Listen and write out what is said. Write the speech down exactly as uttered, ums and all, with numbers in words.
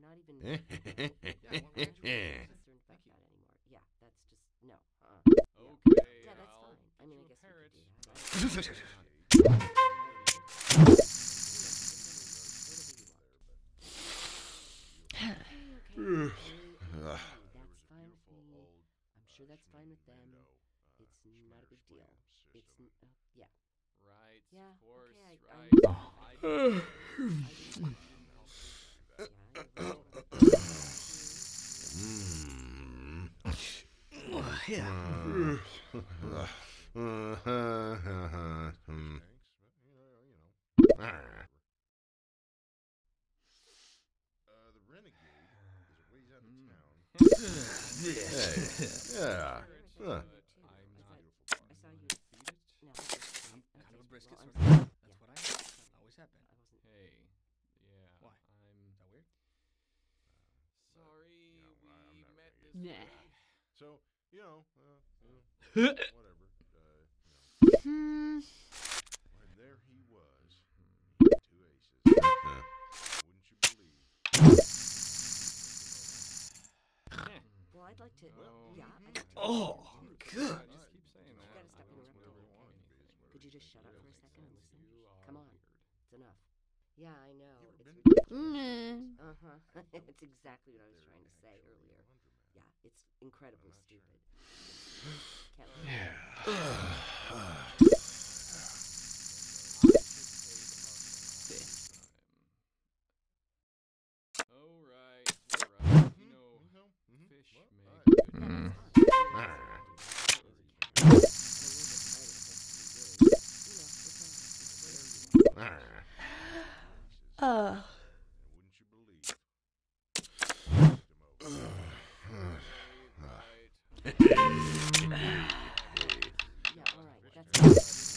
not even you know, Yeah, not what- really concerned about Thank you. that anymore. Yeah, that's just no. Uh, Okay, yeah, that's I'll fine. I mean, I get guess you a we could parrot. do that. You know, whatever you want. That's fine with me. I'm sure that's fine with them. It's not a big deal. It's n- uh, yeah. Right, Yeah, of course, okay, I- I right. understand. I didn't, I I didn't- didn't help you do that. Yeah, you're right. Yeah. Uh, the renegade is a ways out of Mm. town. Yeah. But Huh. I'm I not thought- I saw you. feed it. No, I'm okay, kind of a well, brisket I'm sort of sorry. guy. That's Yeah. what I am. Always have been. I wasn't. Hey, yeah. Why? I'm Is that weird? sorry you know, I- I'm we not met this renegade. way. So, you know, uh, you know whatever. Uh, you know. Why, there he was. He had two aces. Wouldn't you believe? Well, I'd like to. Oh, yeah, I'd I- like to. Oh, too. good. I just keep saying You that. gotta stop I don't interrupting. really want anything. Could you just shut up for a second and listen? You are Come on. weird. It's enough. Yeah, I know. You ever It's been to ridiculous. Uh huh. It's exactly what I was They're trying to say actually earlier. a laundromat. Yeah, it's incredibly I'm not sure. stupid. Can't Oh, right, right. You know, Mhm, mhm. fish Well, make alright. good Mm. Uh. And wouldn't you believe? Right. Yeah, all right. That's